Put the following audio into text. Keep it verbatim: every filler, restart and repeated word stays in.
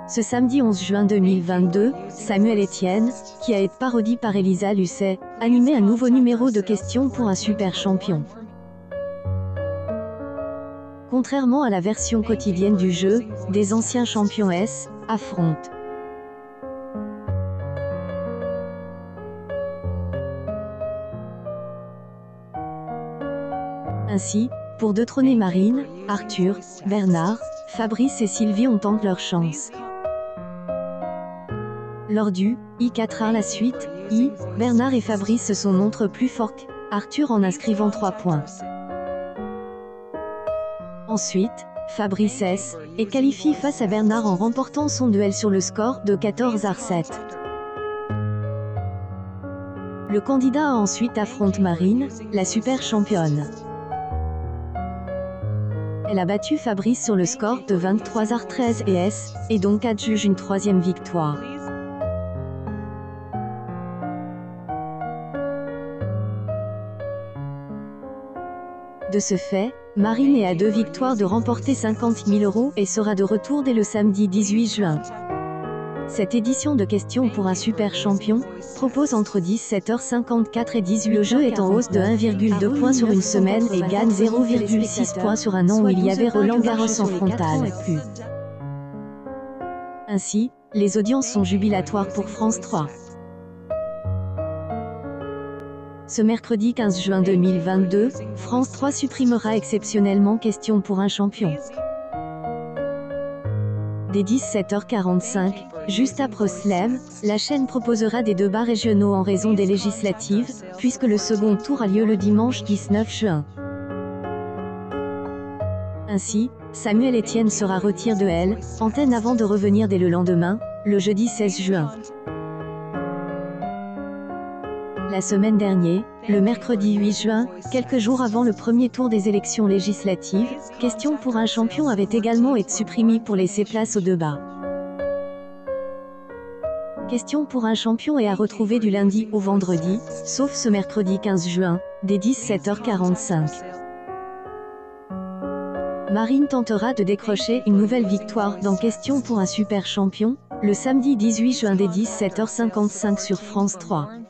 Ce samedi onze juin deux mille vingt-deux, Samuel Etienne, qui a été parodié par Elisa Lucet, animait un nouveau numéro de questions pour un super champion. Contrairement à la version quotidienne du jeu, des anciens champions S affrontent. Ainsi, pour détrôner Marine, Arthur, Bernard, Fabrice et Sylvie ont tenté leur chance. Lors du I quatre à la suite, I, Bernard et Fabrice se sont montrés plus forts qu'Arthur en inscrivant trois points. Ensuite, Fabrice S est qualifié face à Bernard en remportant son duel sur le score de quatorze à sept. Le candidat a ensuite affronté Marine, la super championne. Elle a battu Fabrice sur le score de vingt-trois à treize et S, et donc adjuge une troisième victoire. De ce fait, Marine est à deux victoires de remporter cinquante mille euros et sera de retour dès le samedi dix-huit juin. Cette édition de questions pour un super champion propose entre dix-sept heures cinquante-quatre et dix-huit heures. Le jeu est en hausse de un virgule deux points sur une semaine et gagne zéro virgule six points sur un an où il y avait Roland Garros en frontal. Ainsi, les audiences sont jubilatoires pour France trois. Ce mercredi quinze juin deux mille vingt-deux, France trois supprimera exceptionnellement Questions pour un champion. Dès dix-sept heures quarante-cinq, juste après Slam, la chaîne proposera des débats régionaux en raison des législatives, puisque le second tour a lieu le dimanche dix-neuf juin. Ainsi, Samuel Etienne sera retiré de L, antenne avant de revenir dès le lendemain, le jeudi seize juin. La semaine dernière, le mercredi huit juin, quelques jours avant le premier tour des élections législatives, Questions pour un champion avait également été supprimée pour laisser place au débat. Questions pour un champion est à retrouver du lundi au vendredi, sauf ce mercredi quinze juin, dès dix-sept heures quarante-cinq. Marine tentera de décrocher une nouvelle victoire dans Questions pour un super champion, le samedi dix-huit juin dès dix-sept heures cinquante-cinq sur France trois.